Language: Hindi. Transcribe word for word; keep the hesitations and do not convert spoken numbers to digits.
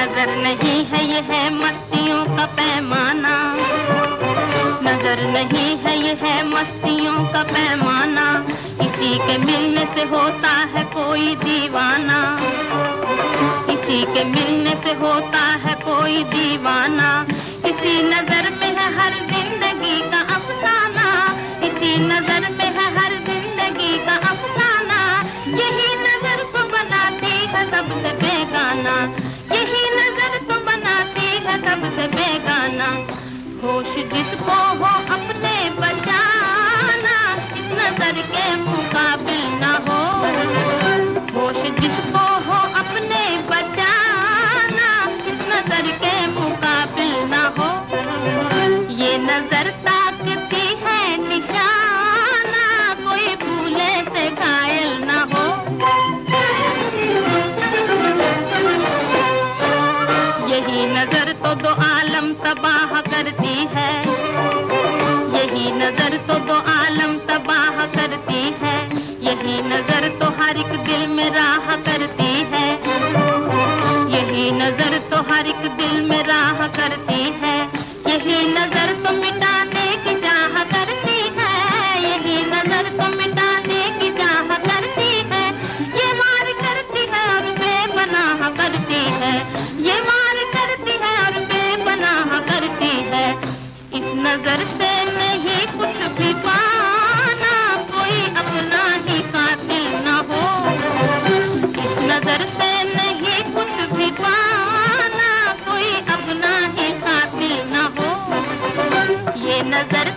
नजर नहीं है ये है मस्तियों का पैमाना, नजर नहीं है ये है मस्तियों का पैमाना, इसी के मिलने से होता है कोई दीवाना, इसी के मिलने से होता है कोई दीवाना, इसी नजर में है हर जिंदगी का अफसाना, इसी नजर में है हर जिंदगी का अफसाना, यही नजर को बनाती है सबसे बेगाना, यही नजर को बनाती है सबसे बेगाना, होश जिसको हो अपने बचाना, इस नजर के मुकाबिल ना हो, होश जिसको हो अपने बचाना, इस नजर के मुकाबिल ना हो, ये नजर ताकती है निशाना, कोई भूले से घायल ना हो, यही नजर तो दो आलम तबाह करती है, यही नजर तो दो आलम तबाह करती है, यही नजर तो हर एक दिल में राह करती है, यही नजर तो हर एक दिल में राह करती है, यही नजर तो मिटाने की चाह करती है, यही नजर तो मिटाने की चाह करती है, ये वार करती है और बेपनाह करती है, ये वार करती है और बेपनाह करती है, इस नजर से नहीं कुछ भी पाना, कोई अपना ही कातिल न हो, इस नजर से नहीं कुछ भी पाना, कोई अपना ही कातिल न हो, ये नजर